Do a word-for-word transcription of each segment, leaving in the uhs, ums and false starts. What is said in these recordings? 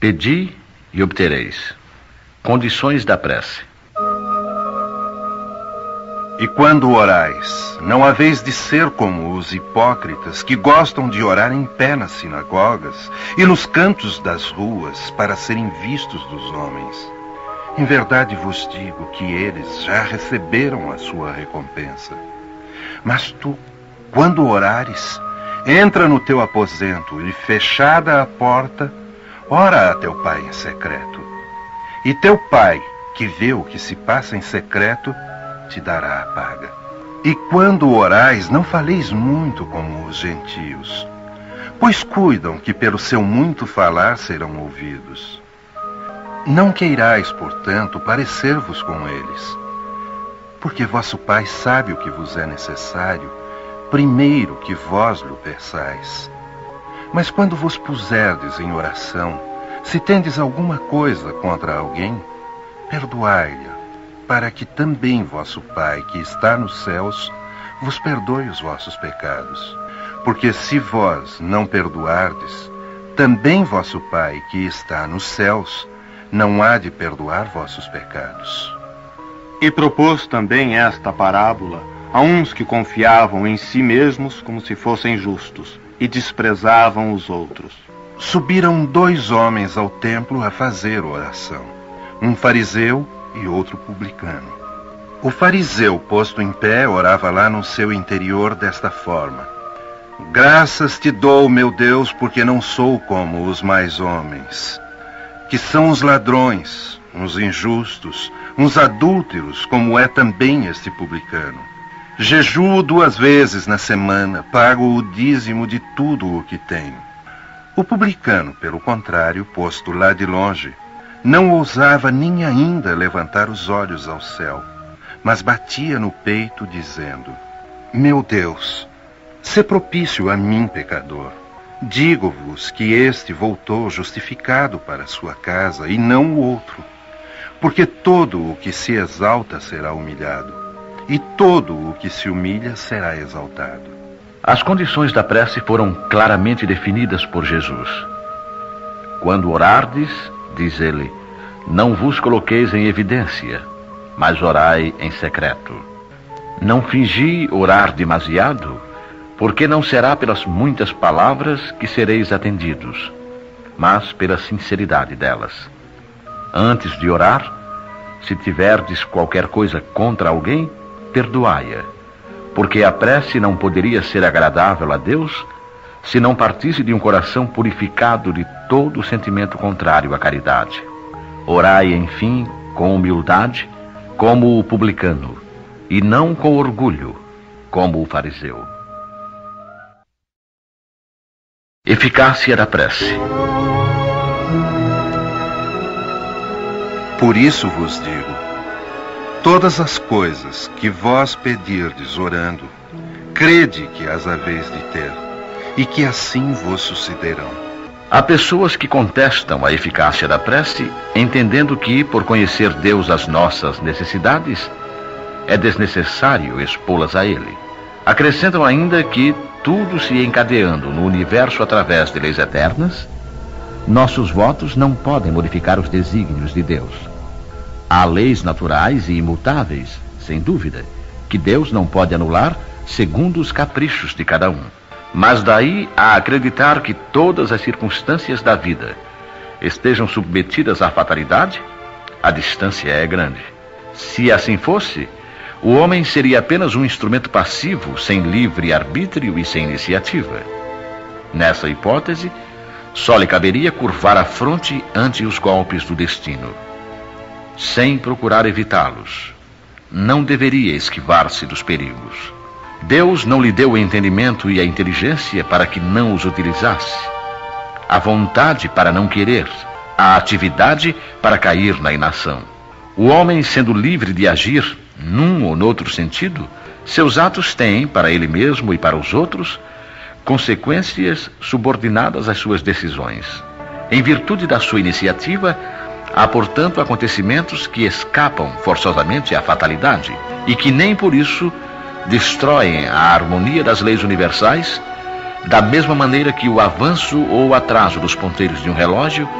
Pedi e obtereis. Condições da prece. E quando orais, não haveis de ser como os hipócritas que gostam de orar em pé nas sinagogas e nos cantos das ruas para serem vistos dos homens. Em verdade vos digo que eles já receberam a sua recompensa. Mas tu, quando orares, entra no teu aposento e, fechada a porta, ora a teu pai em secreto. E teu pai, que vê o que se passa em secreto, te dará a paga. E quando orais, não faleis muito como os gentios, pois cuidam que pelo seu muito falar serão ouvidos. Não queirais, portanto, parecer-vos com eles, porque vosso Pai sabe o que vos é necessário, primeiro que vós lhe peçais. Mas quando vos puserdes em oração, se tendes alguma coisa contra alguém, perdoai-lhe, para que também vosso Pai, que está nos céus, vos perdoe os vossos pecados. Porque se vós não perdoardes, também vosso Pai, que está nos céus, não há de perdoar vossos pecados. E propôs também esta parábola a uns que confiavam em si mesmos como se fossem justos e desprezavam os outros. Subiram dois homens ao templo a fazer oração, um fariseu e outro publicano. O fariseu, posto em pé, orava lá no seu interior desta forma: Graças te dou, meu Deus, porque não sou como os mais homens, que são os ladrões, uns injustos, uns adúlteros, como é também este publicano. Jejuo duas vezes na semana, pago o dízimo de tudo o que tenho. O publicano, pelo contrário, posto lá de longe, não ousava nem ainda levantar os olhos ao céu, mas batia no peito, dizendo: Meu Deus, sê propício a mim, pecador. Digo-vos que este voltou justificado para sua casa, e não o outro. Porque todo o que se exalta será humilhado, e todo o que se humilha será exaltado. As condições da prece foram claramente definidas por Jesus. Quando orardes, diz ele, não vos coloqueis em evidência, mas orai em secreto. Não fingi orar demasiado, porque não será pelas muitas palavras que sereis atendidos, mas pela sinceridade delas. Antes de orar, se tiverdes qualquer coisa contra alguém, perdoai-a, porque a prece não poderia ser agradável a Deus se não partisse de um coração purificado de todo sentimento contrário à caridade. Orai, enfim, com humildade, como o publicano, e não com orgulho, como o fariseu. Eficácia da prece. Por isso vos digo, todas as coisas que vós pedirdes orando, crede que as haveis de ter, e que assim vos sucederão. Há pessoas que contestam a eficácia da prece, entendendo que, por conhecer Deus as nossas necessidades, é desnecessário expô-las a Ele. Acrescentam ainda que, tudo se encadeando no universo através de leis eternas, nossos votos não podem modificar os desígnios de Deus. Há leis naturais e imutáveis, sem dúvida, que Deus não pode anular segundo os caprichos de cada um. Mas daí a acreditar que todas as circunstâncias da vida estejam submetidas à fatalidade, a distância é grande. Se assim fosse, o homem seria apenas um instrumento passivo, sem livre arbítrio e sem iniciativa. Nessa hipótese, só lhe caberia curvar a fronte ante os golpes do destino, sem procurar evitá-los. Não deveria esquivar-se dos perigos. Deus não lhe deu o entendimento e a inteligência para que não os utilizasse, a vontade para não querer, a atividade para cair na inação. O homem, sendo livre de agir num ou noutro sentido, seus atos têm, para ele mesmo e para os outros, consequências subordinadas às suas decisões. Em virtude da sua iniciativa, há, portanto, acontecimentos que escapam forçosamente à fatalidade e que nem por isso destroem a harmonia das leis universais, da mesma maneira que o avanço ou o atraso dos ponteiros de um relógio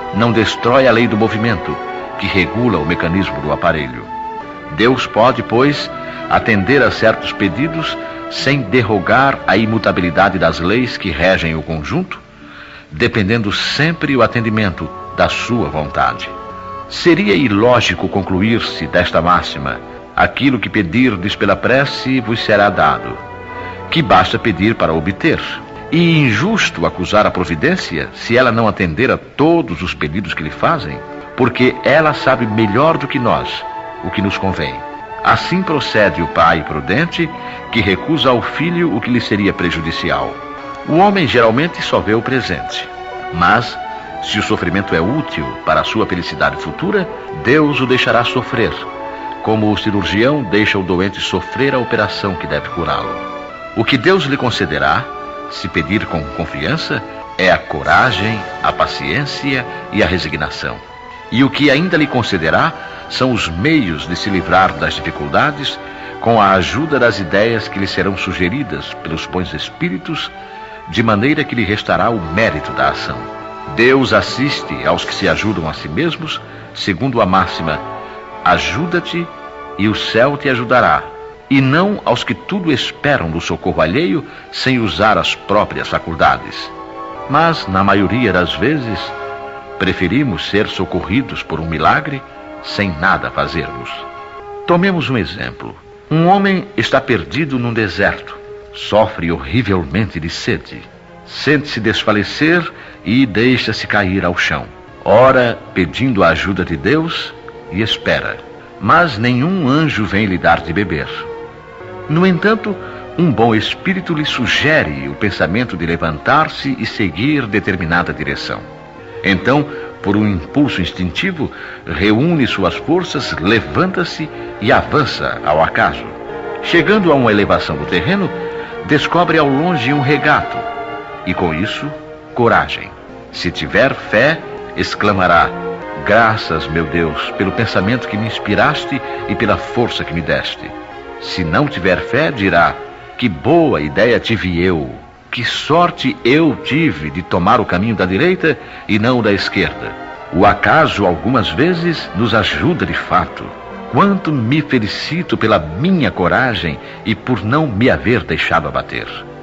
não destrói a lei do movimento, que regula o mecanismo do aparelho. Deus pode, pois, atender a certos pedidos sem derrogar a imutabilidade das leis que regem o conjunto, dependendo sempre o atendimento da sua vontade. Seria ilógico concluir-se desta máxima: aquilo que pedirdes pela prece vos será dado, que basta pedir para obter. E injusto acusar a providência se ela não atender a todos os pedidos que lhe fazem, porque ela sabe melhor do que nós o que nos convém. Assim procede o pai prudente, que recusa ao filho o que lhe seria prejudicial. O homem geralmente só vê o presente, mas se o sofrimento é útil para a sua felicidade futura, Deus o deixará sofrer, como o cirurgião deixa o doente sofrer a operação que deve curá-lo. O que Deus lhe concederá, se pedir com confiança, é a coragem, a paciência e a resignação. E o que ainda lhe concederá são os meios de se livrar das dificuldades com a ajuda das ideias que lhe serão sugeridas pelos bons espíritos, de maneira que lhe restará o mérito da ação. Deus assiste aos que se ajudam a si mesmos, segundo a máxima: ajuda-te e o céu te ajudará, e não aos que tudo esperam do socorro alheio sem usar as próprias faculdades. Mas, na maioria das vezes, preferimos ser socorridos por um milagre sem nada fazermos. Tomemos um exemplo. Um homem está perdido num deserto, sofre horrivelmente de sede, sente-se desfalecer e deixa-se cair ao chão. Ora, pedindo a ajuda de Deus, e espera, mas nenhum anjo vem lhe dar de beber. No entanto, um bom espírito lhe sugere o pensamento de levantar-se e seguir determinada direção. Então, por um impulso instintivo, reúne suas forças, levanta-se e avança ao acaso. Chegando a uma elevação do terreno, descobre ao longe um regato e, com isso, coragem. Se tiver fé, exclamará: graças, meu Deus, pelo pensamento que me inspiraste e pela força que me deste. Se não tiver fé, dirá: que boa ideia tive eu, que sorte eu tive de tomar o caminho da direita e não o da esquerda. O acaso, algumas vezes, nos ajuda de fato. Quanto me felicito pela minha coragem e por não me haver deixado abater.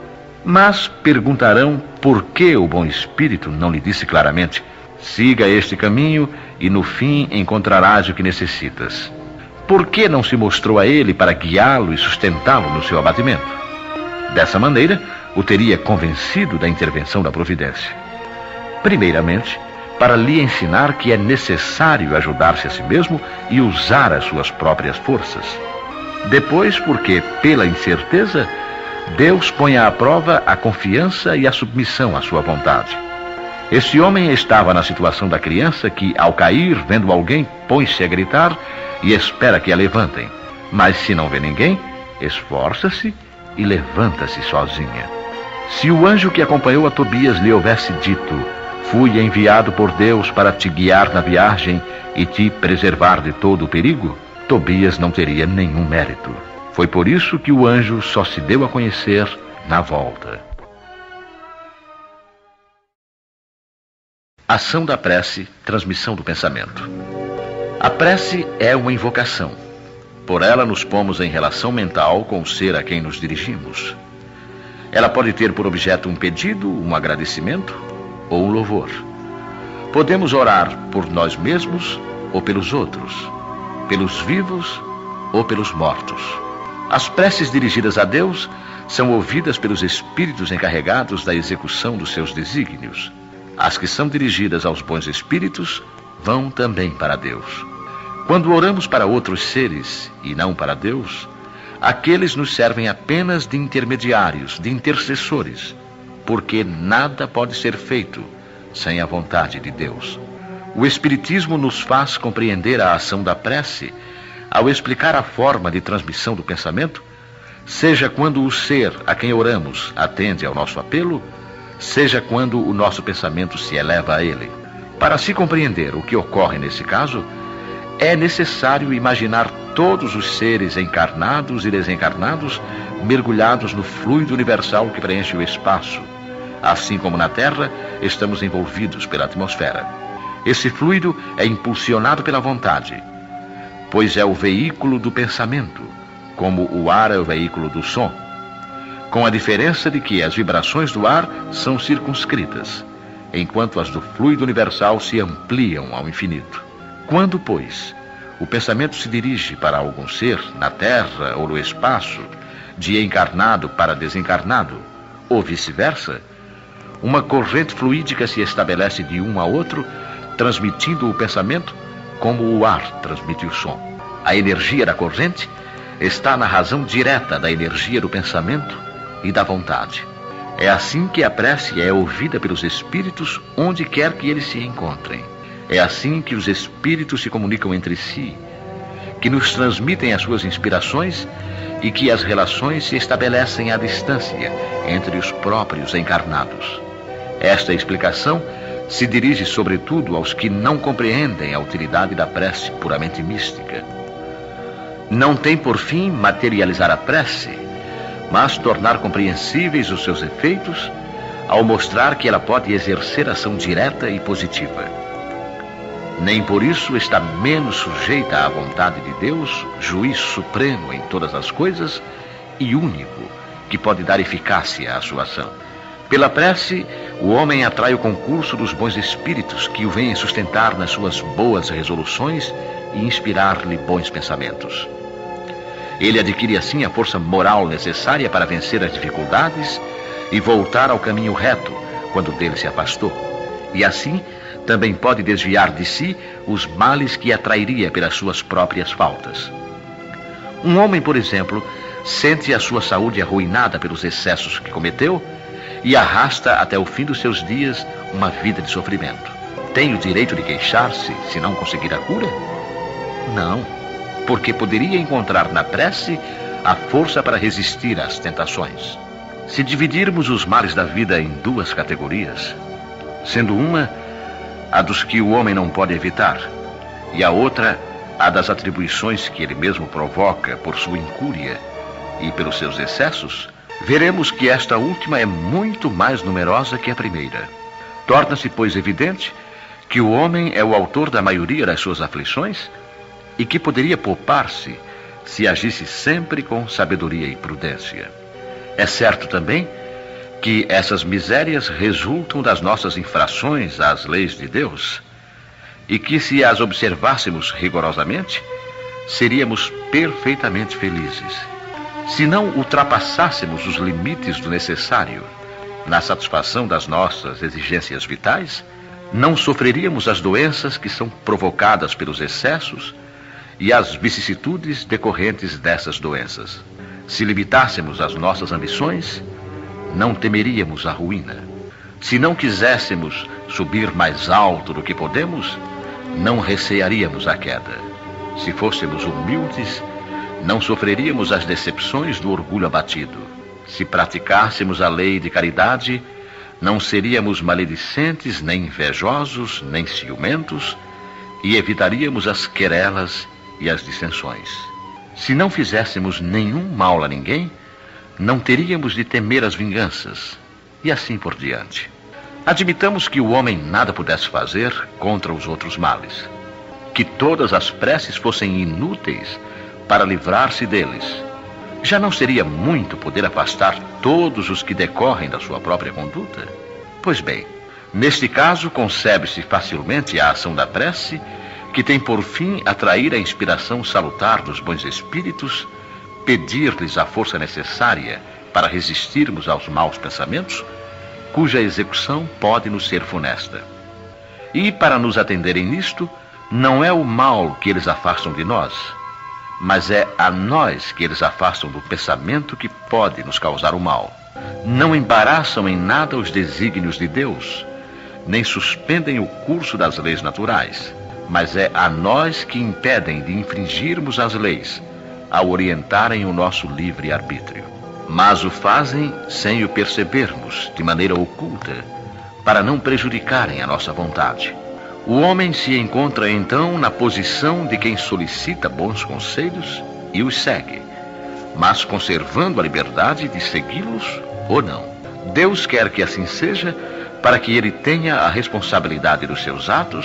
Mas perguntarão por que o bom espírito não lhe disse claramente: siga este caminho e no fim encontrarás o que necessitas. Por que não se mostrou a ele para guiá-lo e sustentá-lo no seu abatimento? Dessa maneira, o teria convencido da intervenção da providência. Primeiramente, para lhe ensinar que é necessário ajudar-se a si mesmo e usar as suas próprias forças. Depois, porque, pela incerteza, Deus põe à prova a confiança e a submissão à sua vontade. Esse homem estava na situação da criança que, ao cair, vendo alguém, põe-se a gritar e espera que a levantem. Mas se não vê ninguém, esforça-se e levanta-se sozinha. Se o anjo que acompanhou a Tobias lhe houvesse dito: fui enviado por Deus para te guiar na viagem e te preservar de todo o perigo, Tobias não teria nenhum mérito. Foi por isso que o anjo só se deu a conhecer na volta. Ação da prece, transmissão do pensamento. A prece é uma invocação. Por ela nos pomos em relação mental com o ser a quem nos dirigimos. Ela pode ter por objeto um pedido, um agradecimento ou um louvor. Podemos orar por nós mesmos ou pelos outros, pelos vivos ou pelos mortos. As preces dirigidas a Deus são ouvidas pelos espíritos encarregados da execução dos seus desígnios. As que são dirigidas aos bons espíritos vão também para Deus. Quando oramos para outros seres e não para Deus, aqueles nos servem apenas de intermediários, de intercessores, porque nada pode ser feito sem a vontade de Deus. O Espiritismo nos faz compreender a ação da prece ao explicar a forma de transmissão do pensamento, seja quando o ser a quem oramos atende ao nosso apelo, seja quando o nosso pensamento se eleva a ele. Para se compreender o que ocorre nesse caso, é necessário imaginar todos os seres encarnados e desencarnados mergulhados no fluido universal que preenche o espaço. Assim como na Terra, estamos envolvidos pela atmosfera. Esse fluido é impulsionado pela vontade, pois é o veículo do pensamento, como o ar é o veículo do som, com a diferença de que as vibrações do ar são circunscritas, enquanto as do fluido universal se ampliam ao infinito. Quando, pois, o pensamento se dirige para algum ser, na Terra ou no espaço, de encarnado para desencarnado, ou vice-versa, uma corrente fluídica se estabelece de um a outro, transmitindo o pensamento como o ar transmite o som. A energia da corrente está na razão direta da energia do pensamento e da vontade. É assim que a prece é ouvida pelos espíritos onde quer que eles se encontrem. É assim que os espíritos se comunicam entre si, que nos transmitem as suas inspirações e que as relações se estabelecem à distância entre os próprios encarnados. Esta explicação se dirige sobretudo aos que não compreendem a utilidade da prece puramente mística. Não tem por fim materializar a prece, mas tornar compreensíveis os seus efeitos ao mostrar que ela pode exercer ação direta e positiva. Nem por isso está menos sujeita à vontade de Deus, juiz supremo em todas as coisas e único, que pode dar eficácia à sua ação. Pela prece, o homem atrai o concurso dos bons espíritos que o vêm sustentar nas suas boas resoluções e inspirar-lhe bons pensamentos. Ele adquire assim a força moral necessária para vencer as dificuldades e voltar ao caminho reto quando dele se afastou. E assim também pode desviar de si os males que atrairia pelas suas próprias faltas. Um homem, por exemplo, sente a sua saúde arruinada pelos excessos que cometeu e arrasta até o fim dos seus dias uma vida de sofrimento. Tem o direito de queixar-se se não conseguir a cura? Não, porque poderia encontrar na prece a força para resistir às tentações. Se dividirmos os males da vida em duas categorias, sendo uma a dos que o homem não pode evitar, e a outra a das atribuições que ele mesmo provoca por sua incúria e pelos seus excessos, veremos que esta última é muito mais numerosa que a primeira. Torna-se, pois, evidente que o homem é o autor da maioria das suas aflições e que poderia poupar-se se agisse sempre com sabedoria e prudência. É certo também que essas misérias resultam das nossas infrações às leis de Deus e que, se as observássemos rigorosamente, seríamos perfeitamente felizes. Se não ultrapassássemos os limites do necessário na satisfação das nossas exigências vitais, não sofreríamos as doenças que são provocadas pelos excessos e as vicissitudes decorrentes dessas doenças. Se limitássemos as nossas ambições, não temeríamos a ruína. Se não quiséssemos subir mais alto do que podemos, não recearíamos a queda. Se fôssemos humildes, não sofreríamos as decepções do orgulho abatido. Se praticássemos a lei de caridade, não seríamos maledicentes, nem invejosos, nem ciumentos, e evitaríamos as querelas e as dissensões. Se não fizéssemos nenhum mal a ninguém, não teríamos de temer as vinganças, e assim por diante. Admitamos que o homem nada pudesse fazer contra os outros males, que todas as preces fossem inúteis para livrar-se deles. Já não seria muito poder afastar todos os que decorrem da sua própria conduta? Pois bem, neste caso concebe-se facilmente a ação da prece, que tem por fim atrair a inspiração salutar dos bons espíritos, pedir-lhes a força necessária para resistirmos aos maus pensamentos, cuja execução pode nos ser funesta. E, para nos atenderem nisto, não é o mal que eles afastam de nós, mas é a nós que eles afastam do pensamento que pode nos causar o mal. Não embaraçam em nada os desígnios de Deus, nem suspendem o curso das leis naturais, mas é a nós que impedem de infringirmos as leis, ao orientarem o nosso livre-arbítrio. Mas o fazem sem o percebermos, de maneira oculta, para não prejudicarem a nossa vontade. O homem se encontra então na posição de quem solicita bons conselhos e os segue, mas conservando a liberdade de segui-los ou não. Deus quer que assim seja, para que ele tenha a responsabilidade dos seus atos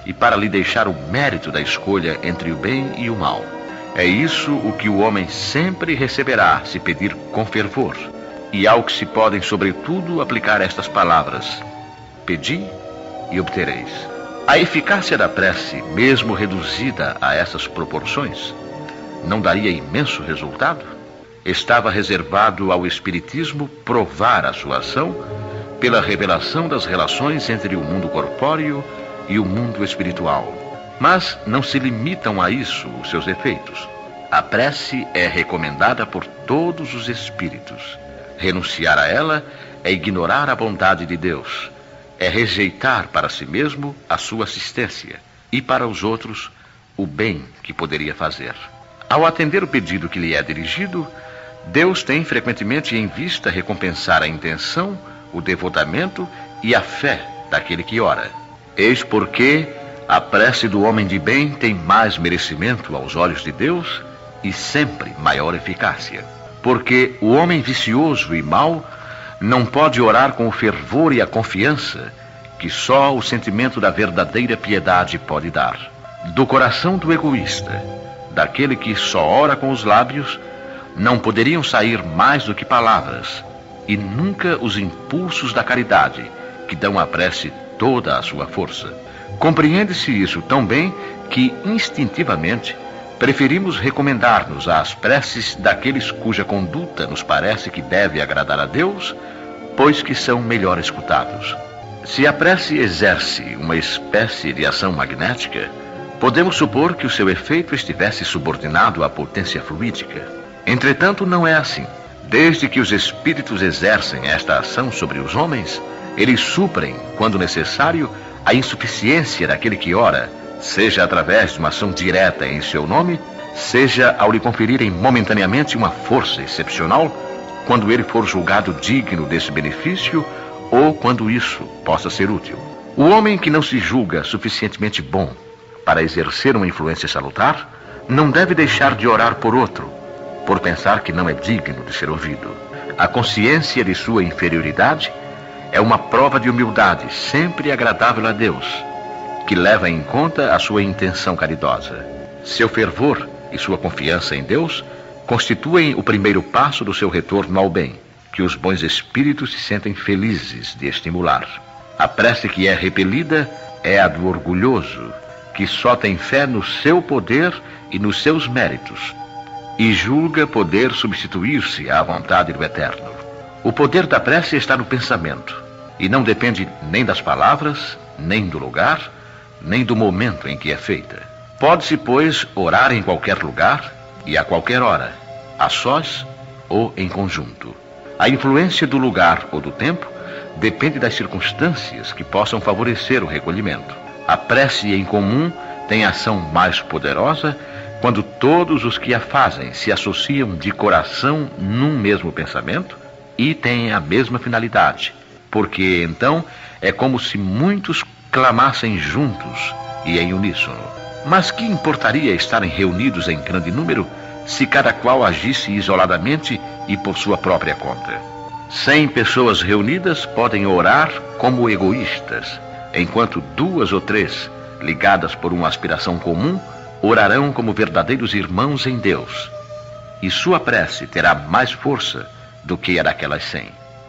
e para lhe deixar o mérito da escolha entre o bem e o mal. É isso o que o homem sempre receberá se pedir com fervor, e ao que se podem, sobretudo, aplicar estas palavras: pedi e obtereis. A eficácia da prece, mesmo reduzida a essas proporções, não daria imenso resultado? Estava reservado ao Espiritismo provar a sua ação pela revelação das relações entre o mundo corpóreo e o mundo espiritual. Mas não se limitam a isso os seus efeitos. A prece é recomendada por todos os espíritos. Renunciar a ela é ignorar a bondade de Deus, é rejeitar para si mesmo a sua assistência e para os outros o bem que poderia fazer. Ao atender o pedido que lhe é dirigido, Deus tem frequentemente em vista recompensar a intenção, o devotamento e a fé daquele que ora. Eis porque a prece do homem de bem tem mais merecimento aos olhos de Deus e sempre maior eficácia. Porque o homem vicioso e mau não pode orar com o fervor e a confiança que só o sentimento da verdadeira piedade pode dar. Do coração do egoísta, daquele que só ora com os lábios, não poderiam sair mais do que palavras, e nunca os impulsos da caridade, que dão à prece toda a sua força. Compreende-se isso tão bem que, instintivamente, preferimos recomendar-nos às preces daqueles cuja conduta nos parece que deve agradar a Deus, pois que são melhor escutados. Se a prece exerce uma espécie de ação magnética, podemos supor que o seu efeito estivesse subordinado à potência fluídica. Entretanto, não é assim. Desde que os espíritos exercem esta ação sobre os homens, eles suprem, quando necessário, a insuficiência daquele que ora, seja através de uma ação direta em seu nome, seja ao lhe conferirem momentaneamente uma força excepcional, quando ele for julgado digno desse benefício, ou quando isso possa ser útil. O homem que não se julga suficientemente bom para exercer uma influência salutar, não deve deixar de orar por outro, por pensar que não é digno de ser ouvido. A consciência de sua inferioridade é uma prova de humildade sempre agradável a Deus, que leva em conta a sua intenção caridosa. Seu fervor e sua confiança em Deus constituem o primeiro passo do seu retorno ao bem, que os bons espíritos se sentem felizes de estimular. A prece que é repelida é a do orgulhoso, que só tem fé no seu poder e nos seus méritos, e julga poder substituir-se à vontade do Eterno. O poder da prece está no pensamento, e não depende nem das palavras, nem do lugar, nem do momento em que é feita. Pode-se, pois, orar em qualquer lugar e a qualquer hora, a sós ou em conjunto. A influência do lugar ou do tempo depende das circunstâncias que possam favorecer o recolhimento. A prece em comum tem ação mais poderosa quando todos os que a fazem se associam de coração num mesmo pensamento e têm a mesma finalidade, porque então é como se muitos clamassem juntos e em uníssono. Mas que importaria estarem reunidos em grande número se cada qual agisse isoladamente e por sua própria conta? Cem pessoas reunidas podem orar como egoístas, enquanto duas ou três, ligadas por uma aspiração comum, orarão como verdadeiros irmãos em Deus, e sua prece terá mais força do que a daquelas cem.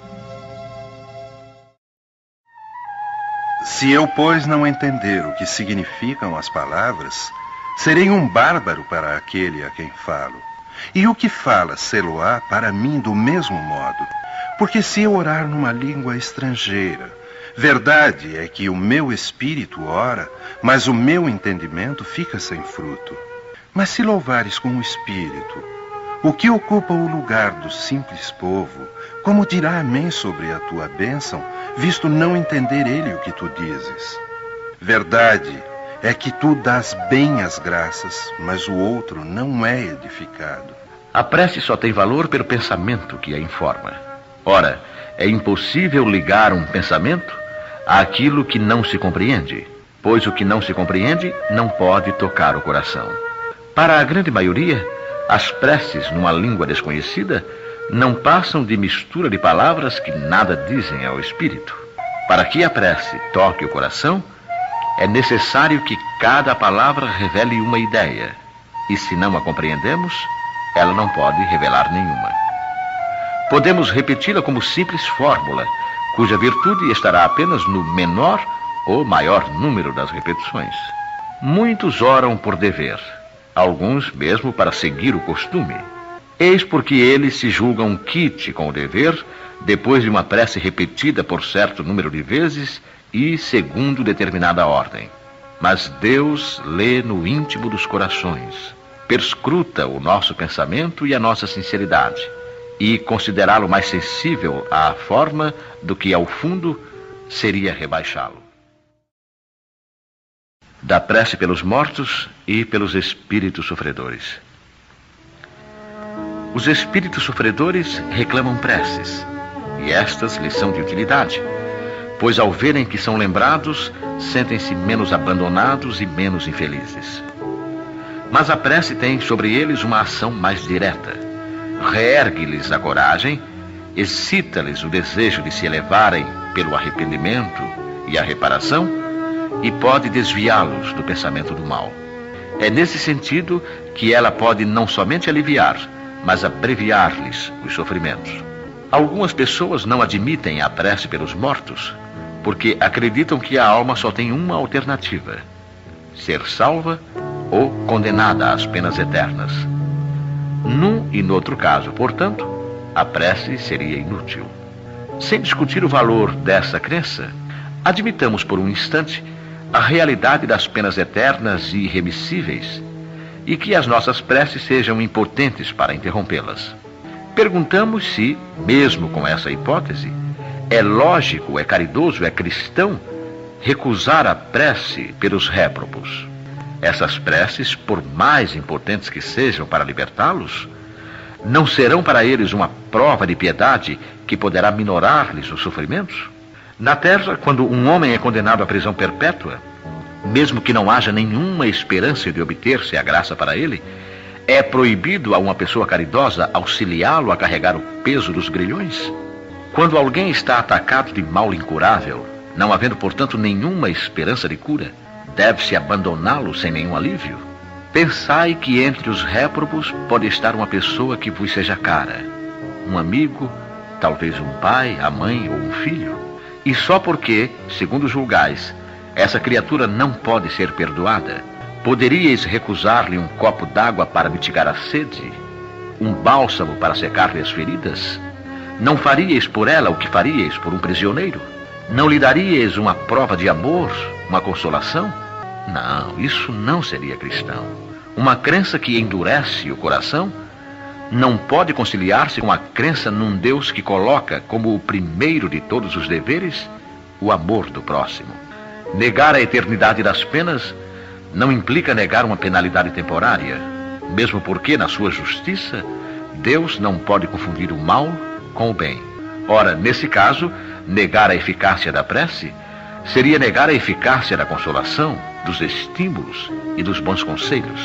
Se eu, pois, não entender o que significam as palavras, serei um bárbaro para aquele a quem falo. E o que fala sê-lo-á para mim do mesmo modo. Porque se eu orar numa língua estrangeira, verdade é que o meu espírito ora, mas o meu entendimento fica sem fruto. Mas se louvares com o espírito, o que ocupa o lugar do simples povo, como dirá amém sobre a tua bênção, visto não entender ele o que tu dizes? Verdade é que tu dás bem as graças, mas o outro não é edificado. A prece só tem valor pelo pensamento que a informa. Ora, é impossível ligar um pensamento àquilo que não se compreende, pois o que não se compreende não pode tocar o coração. Para a grande maioria, as preces numa língua desconhecida não passam de mistura de palavras que nada dizem ao espírito. Para que a prece toque o coração, É necessário que cada palavra revele uma ideia, e se não a compreendemos, ela não pode revelar nenhuma. Podemos repeti-la como simples fórmula, cuja virtude estará apenas no menor ou maior número das repetições. Muitos oram por dever, alguns mesmo para seguir o costume. Eis porque eles se julgam quite com o dever, depois de uma prece repetida por certo número de vezes e segundo determinada ordem. Mas Deus lê no íntimo dos corações, perscruta o nosso pensamento e a nossa sinceridade, e considerá-lo mais sensível à forma do que ao fundo seria rebaixá-lo. Da prece pelos mortos e pelos espíritos sofredores. Os espíritos sofredores reclamam preces, e estas lhes são de utilidade, pois ao verem que são lembrados, sentem-se menos abandonados e menos infelizes. Mas a prece tem sobre eles uma ação mais direta. Reergue-lhes a coragem, excita-lhes o desejo de se elevarem pelo arrependimento e a reparação, e pode desviá-los do pensamento do mal. É nesse sentido que ela pode não somente aliviar, mas abreviar-lhes os sofrimentos. Algumas pessoas não admitem a prece pelos mortos, porque acreditam que a alma só tem uma alternativa: ser salva ou condenada às penas eternas. Num e no outro caso, portanto, a prece seria inútil. Sem discutir o valor dessa crença, admitamos por um instante a realidade das penas eternas e irremissíveis, e que as nossas preces sejam impotentes para interrompê-las. Perguntamos se, mesmo com essa hipótese, é lógico, é caridoso, é cristão recusar a prece pelos réprobos. Essas preces, por mais importantes que sejam para libertá-los, não serão para eles uma prova de piedade que poderá minorar-lhes os sofrimentos? Na terra, quando um homem é condenado à prisão perpétua, mesmo que não haja nenhuma esperança de obter-se a graça para ele, é proibido a uma pessoa caridosa auxiliá-lo a carregar o peso dos grilhões? Quando alguém está atacado de mal incurável, não havendo, portanto, nenhuma esperança de cura, deve-se abandoná-lo sem nenhum alívio? Pensai que entre os réprobos pode estar uma pessoa que vos seja cara, um amigo, talvez um pai, a mãe ou um filho, e só porque, segundo julgais, essa criatura não pode ser perdoada, poderíeis recusar-lhe um copo d'água para mitigar a sede, um bálsamo para secar-lhe as feridas? Não faríeis por ela o que faríeis por um prisioneiro? Não lhe daríeis uma prova de amor, uma consolação? Não, isso não seria cristão. Uma crença que endurece o coração não pode conciliar-se com a crença num Deus que coloca como o primeiro de todos os deveres o amor do próximo. Negar a eternidade das penas não implica negar uma penalidade temporária, mesmo porque, na sua justiça, Deus não pode confundir o mal com o bem. Ora, nesse caso, negar a eficácia da prece seria negar a eficácia da consolação, dos estímulos e dos bons conselhos.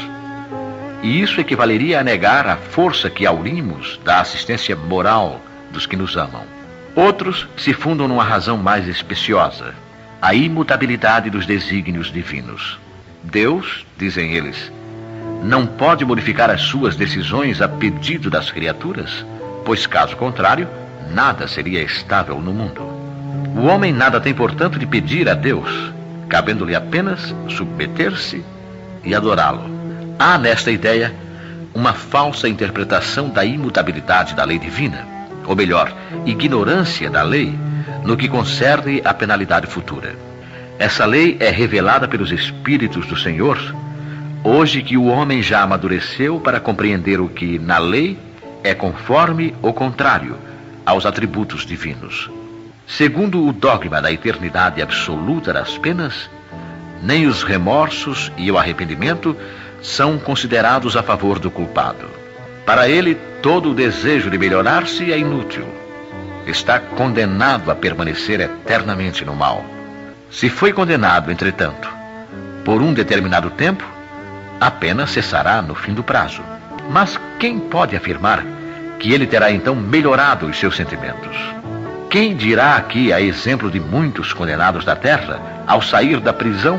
E isso equivaleria a negar a força que aurimos da assistência moral dos que nos amam. Outros se fundam numa razão mais especiosa: a imutabilidade dos desígnios divinos. Deus, dizem eles, não pode modificar as suas decisões a pedido das criaturas, pois, caso contrário, nada seria estável no mundo. O homem nada tem, portanto, de pedir a Deus, cabendo-lhe apenas submeter-se e adorá-lo. Há nesta ideia uma falsa interpretação da imutabilidade da lei divina, ou melhor, ignorância da lei no que concerne à penalidade futura. Essa lei é revelada pelos Espíritos do Senhor, hoje que o homem já amadureceu para compreender o que, na lei, é conforme ou contrário aos atributos divinos. Segundo o dogma da eternidade absoluta das penas, nem os remorsos e o arrependimento são considerados a favor do culpado. Para ele, todo o desejo de melhorar-se é inútil. Está condenado a permanecer eternamente no mal. Se foi condenado, entretanto, por um determinado tempo, a pena cessará no fim do prazo. Mas quem pode afirmar que ele terá então melhorado os seus sentimentos? Quem dirá aqui, a exemplo de muitos condenados da terra, ao sair da prisão,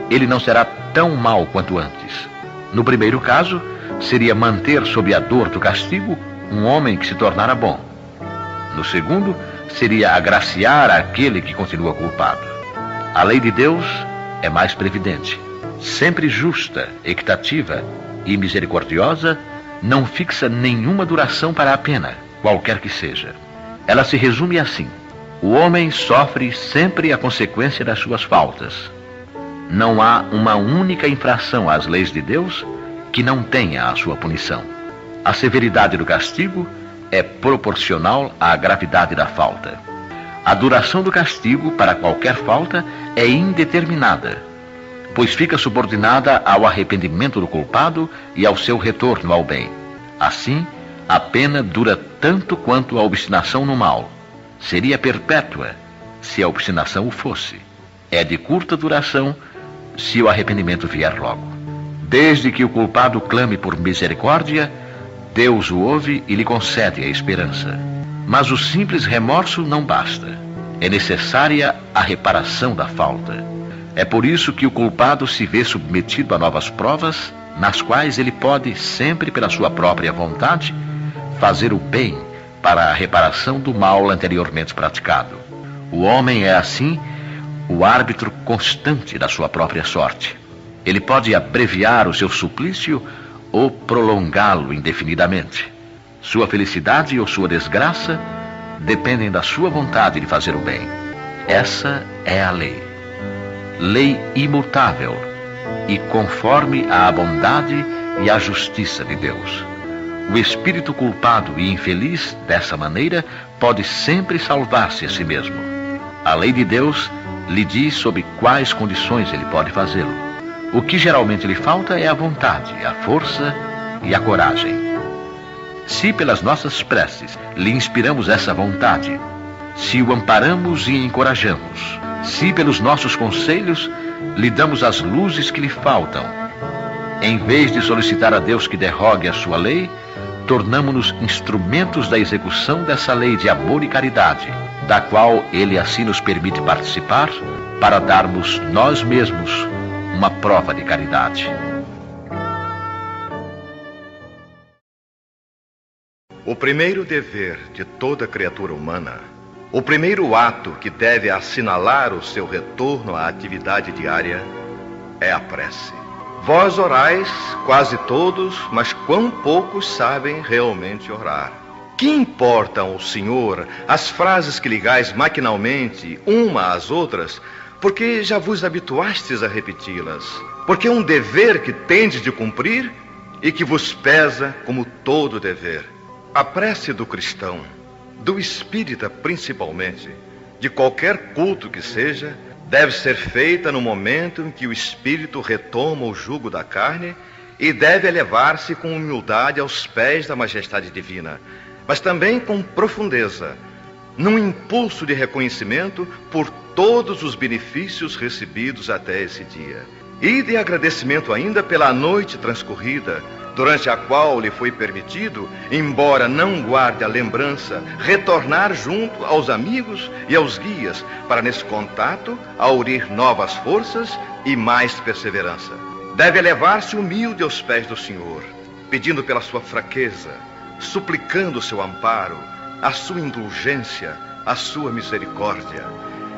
ele não será tão mau quanto antes. No primeiro caso, seria manter sob a dor do castigo um homem que se tornara bom. No segundo, seria agraciar aquele que continua culpado. A lei de Deus é mais previdente. Sempre justa, equitativa e misericordiosa, não fixa nenhuma duração para a pena, qualquer que seja. Ela se resume assim: o homem sofre sempre a consequência das suas faltas. Não há uma única infração às leis de Deus que não tenha a sua punição. A severidade do castigo é proporcional à gravidade da falta. A duração do castigo para qualquer falta é indeterminada, pois fica subordinada ao arrependimento do culpado e ao seu retorno ao bem. Assim, a pena dura tanto quanto a obstinação no mal. Seria perpétua se a obstinação o fosse. É de curta duração se o arrependimento vier logo. Desde que o culpado clame por misericórdia, Deus o ouve e lhe concede a esperança. Mas o simples remorso não basta. É necessária a reparação da falta. É por isso que o culpado se vê submetido a novas provas, nas quais ele pode, sempre pela sua própria vontade, fazer o bem para a reparação do mal anteriormente praticado. O homem é, assim, o árbitro constante da sua própria sorte. Ele pode abreviar o seu suplício ou prolongá-lo indefinidamente. Sua felicidade ou sua desgraça dependem da sua vontade de fazer o bem. Essa é a lei. Lei imutável e conforme à bondade e à justiça de Deus. O espírito culpado e infeliz, dessa maneira, pode sempre salvar-se a si mesmo. A lei de Deus lhe diz sob quais condições ele pode fazê-lo. O que geralmente lhe falta é a vontade, a força e a coragem. Se pelas nossas preces lhe inspiramos essa vontade, se o amparamos e encorajamos, se pelos nossos conselhos lhe damos as luzes que lhe faltam, em vez de solicitar a Deus que derrogue a sua lei, tornamo-nos instrumentos da execução dessa lei de amor e caridade, da qual ele assim nos permite participar, para darmos nós mesmos uma prova de caridade. O primeiro dever de toda criatura humana, o primeiro ato que deve assinalar o seu retorno à atividade diária, é a prece. Vós orais, quase todos, mas quão poucos sabem realmente orar. Que importam ao Senhor as frases que ligais maquinalmente uma às outras, porque já vos habituastes a repeti-las? Porque é um dever que tendes de cumprir e que vos pesa como todo dever. A prece do cristão, do espírita principalmente, de qualquer culto que seja, deve ser feita no momento em que o espírito retoma o jugo da carne e deve elevar-se com humildade aos pés da majestade divina, mas também com profundeza, num impulso de reconhecimento por todos os benefícios recebidos até esse dia, e de agradecimento ainda pela noite transcorrida, durante a qual lhe foi permitido, embora não guarde a lembrança, retornar junto aos amigos e aos guias, para nesse contato aurir novas forças e mais perseverança. Deve elevar-se humilde aos pés do Senhor, pedindo pela sua fraqueza, suplicando o seu amparo, a sua indulgência, a sua misericórdia.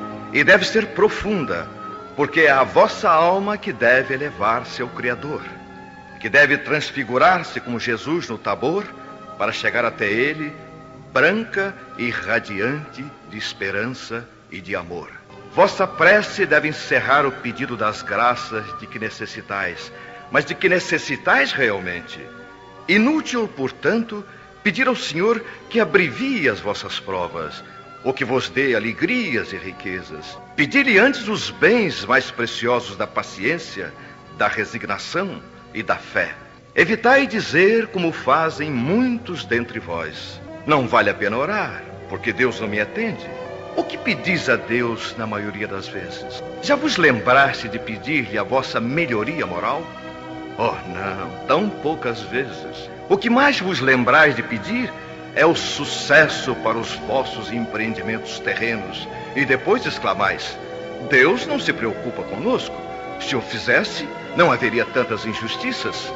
E deve ser profunda, porque é a vossa alma que deve elevar-se ao Criador, que deve transfigurar-se como Jesus no Tabor, para chegar até ele, branca e radiante de esperança e de amor. Vossa prece deve encerrar o pedido das graças de que necessitais, mas de que necessitais realmente. Inútil, portanto, pedir ao Senhor que abrevie as vossas provas, ou que vos dê alegrias e riquezas. Pedir-lhe antes os bens mais preciosos da paciência, da resignação e da fé. Evitai dizer como fazem muitos dentre vós: não vale a pena orar, porque Deus não me atende. O que pedis a Deus na maioria das vezes? Já vos lembraste de pedir-lhe a vossa melhoria moral? Oh, não, tão poucas vezes. O que mais vos lembrais de pedir é o sucesso para os vossos empreendimentos terrenos, e depois exclamais: Deus não se preocupa conosco. Se o fizesse, não haveria tantas injustiças.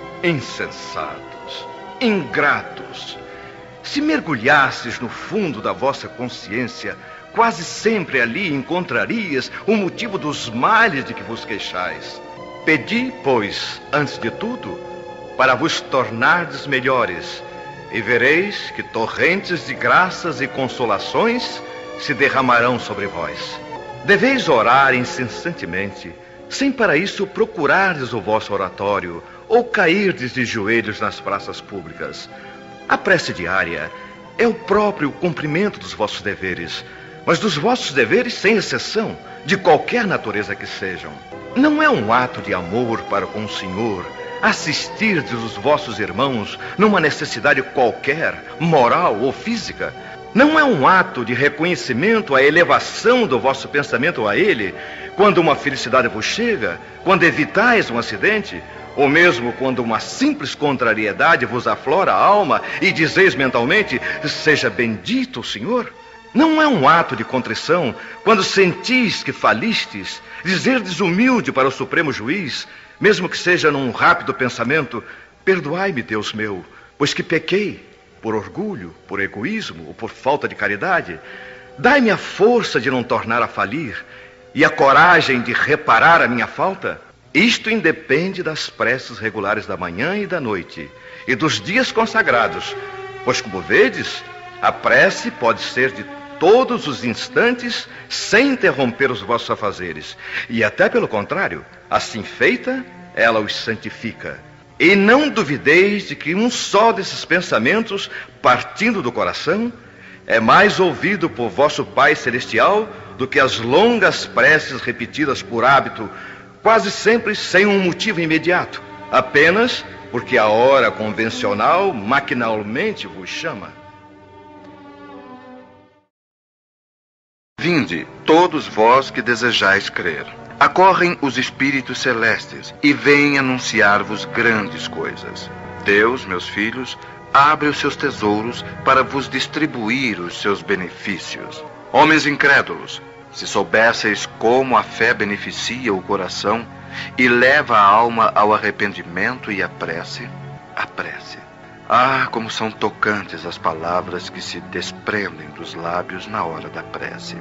Insensatos, ingratos. Se mergulhasses no fundo da vossa consciência, quase sempre ali encontrarias o motivo dos males de que vos queixais. Pedi, pois, antes de tudo, para vos tornardes melhores, e vereis que torrentes de graças e consolações se derramarão sobre vós. Deveis orar incessantemente, sem para isso procurardes o vosso oratório ou cairdes de joelhos nas praças públicas. A prece diária é o próprio cumprimento dos vossos deveres, mas dos vossos deveres sem exceção, de qualquer natureza que sejam. Não é um ato de amor para com o Senhor assistirdes os vossos irmãos numa necessidade qualquer, moral ou física. Não é um ato de reconhecimento à elevação do vosso pensamento a Ele, quando uma felicidade vos chega, quando evitais um acidente, ou mesmo quando uma simples contrariedade vos aflora a alma e dizeis mentalmente, seja bendito o Senhor. Não é um ato de contrição, quando sentis que falistes, dizerdes humilde para o Supremo Juiz, mesmo que seja num rápido pensamento, perdoai-me, Deus meu, pois que pequei, por orgulho, por egoísmo ou por falta de caridade. Dai-me a força de não tornar a falir e a coragem de reparar a minha falta. Isto independe das preces regulares da manhã e da noite e dos dias consagrados, pois, como vedes, a prece pode ser de todos os instantes sem interromper os vossos afazeres, e até pelo contrário, assim feita, ela os santifica. E não duvideis de que um só desses pensamentos, partindo do coração, é mais ouvido por vosso Pai Celestial do que as longas preces repetidas por hábito, quase sempre sem um motivo imediato, apenas porque a hora convencional maquinalmente vos chama. Vinde, todos vós que desejais crer. Acorrem os espíritos celestes e vêm anunciar-vos grandes coisas. Deus, meus filhos, abre os seus tesouros para vos distribuir os seus benefícios. Homens incrédulos, se soubesseis como a fé beneficia o coração e leva a alma ao arrependimento e à prece, a prece. Ah, como são tocantes as palavras que se desprendem dos lábios na hora da prece.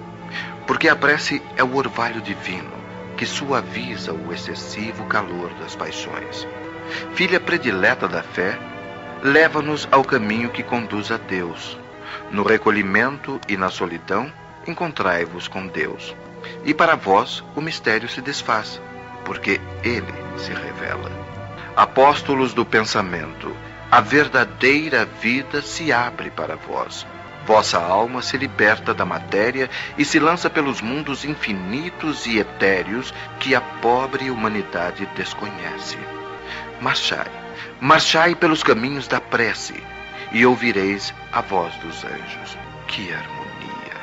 Porque a prece é o orvalho divino que suaviza o excessivo calor das paixões. Filha predileta da fé, leva-nos ao caminho que conduz a Deus. No recolhimento e na solidão, encontrai-vos com Deus. E para vós o mistério se desfaz, porque Ele se revela. Apóstolos do pensamento, a verdadeira vida se abre para vós. Vossa alma se liberta da matéria e se lança pelos mundos infinitos e etéreos que a pobre humanidade desconhece. Marchai, marchai pelos caminhos da prece e ouvireis a voz dos anjos. Que harmonia!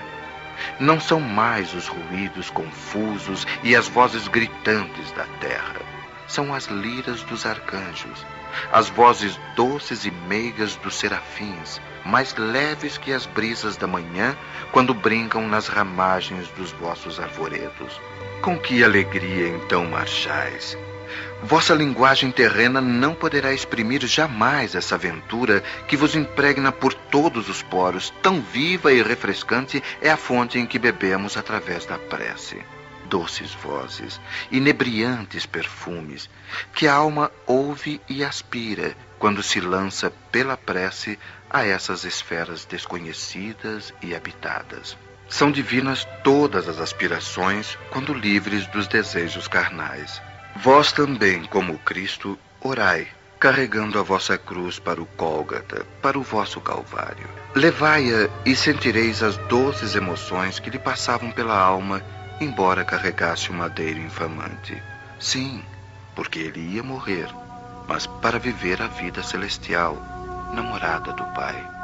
Não são mais os ruídos confusos e as vozes gritantes da terra. São as liras dos arcanjos, as vozes doces e meigas dos serafins, mais leves que as brisas da manhã, quando brincam nas ramagens dos vossos arvoredos. Com que alegria então marchais! Vossa linguagem terrena não poderá exprimir jamais essa aventura que vos impregna por todos os poros, tão viva e refrescante é a fonte em que bebemos através da prece. Doces vozes, inebriantes perfumes, que a alma ouve e aspira quando se lança pela prece a essas esferas desconhecidas e habitadas. São divinas todas as aspirações quando livres dos desejos carnais. Vós também, como Cristo, orai, carregando a vossa cruz para o Gólgota, para o vosso Calvário. Levai-a e sentireis as doces emoções que lhe passavam pela alma, embora carregasse um madeiro infamante. Sim, porque ele ia morrer, mas para viver a vida celestial, na morada do Pai.